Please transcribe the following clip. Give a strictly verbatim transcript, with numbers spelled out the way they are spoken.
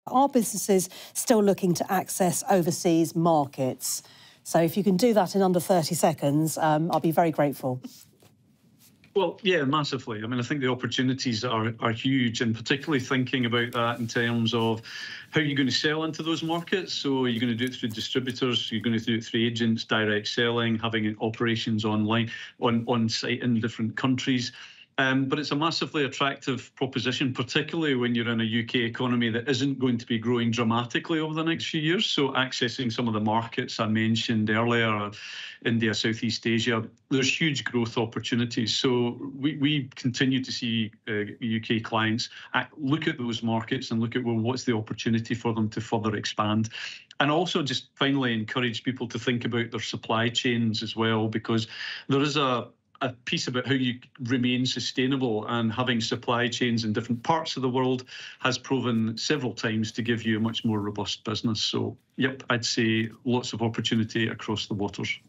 are businesses still looking to access overseas markets? So if you can do that in under thirty seconds, um, I'll be very grateful. Well, yeah, massively. I mean, I think the opportunities are, are huge, and particularly thinking about that in terms of how you're going to sell into those markets. So you're going to do it through distributors, you're going to do it through agents, direct selling, having operations online, on, on site in different countries. Um, but it's a massively attractive proposition, particularly when you're in a U K economy that isn't going to be growing dramatically over the next few years. So accessing some of the markets I mentioned earlier, India, Southeast Asia, there's huge growth opportunities. So we, we continue to see uh, U K clients act, look at those markets and look at, well, what's the opportunity for them to further expand. And also just finally encourage people to think about their supply chains as well, because there is a a piece about how you remain sustainable, and having supply chains in different parts of the world has proven several times to give you a much more robust business. So, yep, I'd say lots of opportunity across the waters.